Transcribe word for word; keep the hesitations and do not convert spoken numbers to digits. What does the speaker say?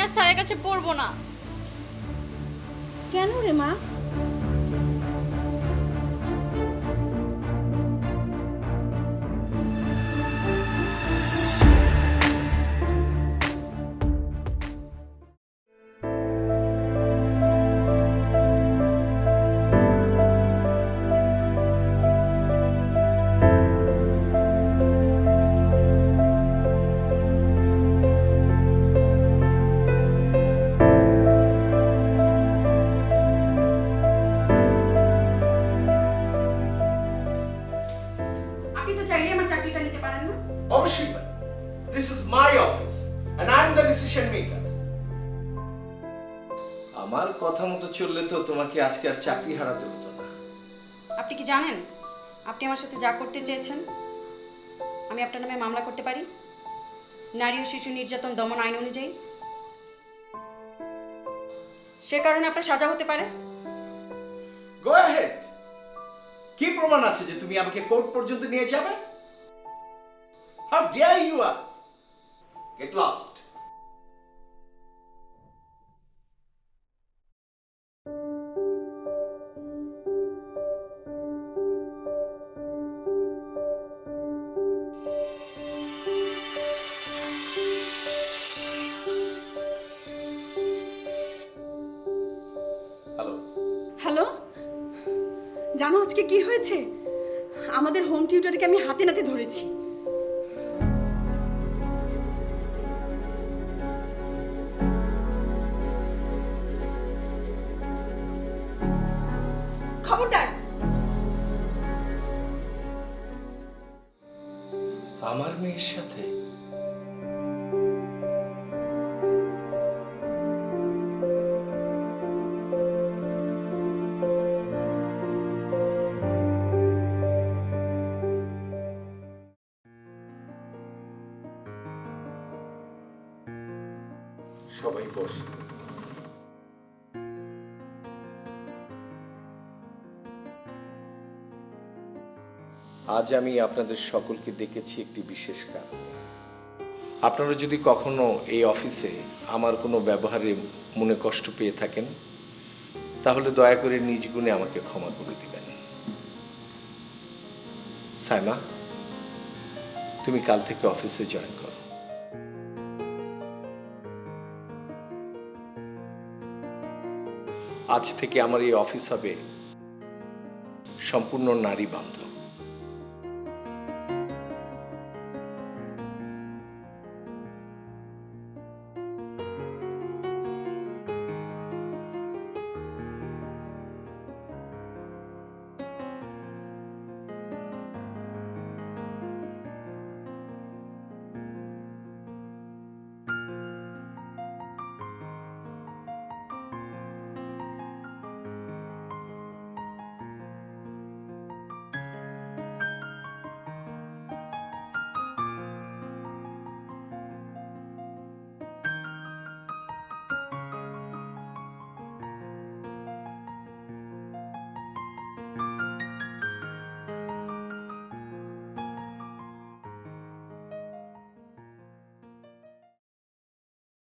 আর স্যারের কাছে পড়বো না। কেন রে মা? This is my office and I am the decision maker. আমার কথা মতো চললে তো তোমাকে আজকে আর চাকরি হারাতে হতো না। আপনি কি জানেন আপনি আমার সাথে যা করতে চেয়েছেন আমি আপনার নামে মামলা করতে পারি নারী ও শিশু নির্যাতন দমন আইন অনুযায়ী? সে কারণে আপনার সাজা হতে পারে। Go ahead. কি প্রমাণ আছে যে তুমি আমাকে কোর্ট পর্যন্ত নিয়ে যাবে? How dare you are? Get lost. Hello hello, জানো আজকে কি হয়েছে? আমাদের হোম টিউটরকে আমি হাতে নাতে ধরেছি। খবরদার! আমার মেয়ের সাথে? সবাই বসে। আজ আমি আপনাদের সকলকে ডেকেছি একটি বিশেষ কারণে। আপনারা যদি কখনো এই অফিসে আমার কোনো ব্যবহারে মনে কষ্ট পেয়ে থাকেন তাহলে দয়া করে নিজ গুণে আমাকে ক্ষমা করে দিবেন। সাইমা, তুমি কাল থেকে অফিসে জয়েন করো। আজ থেকে আমার এই অফিস হবে সম্পূর্ণ নারী বান্ধব।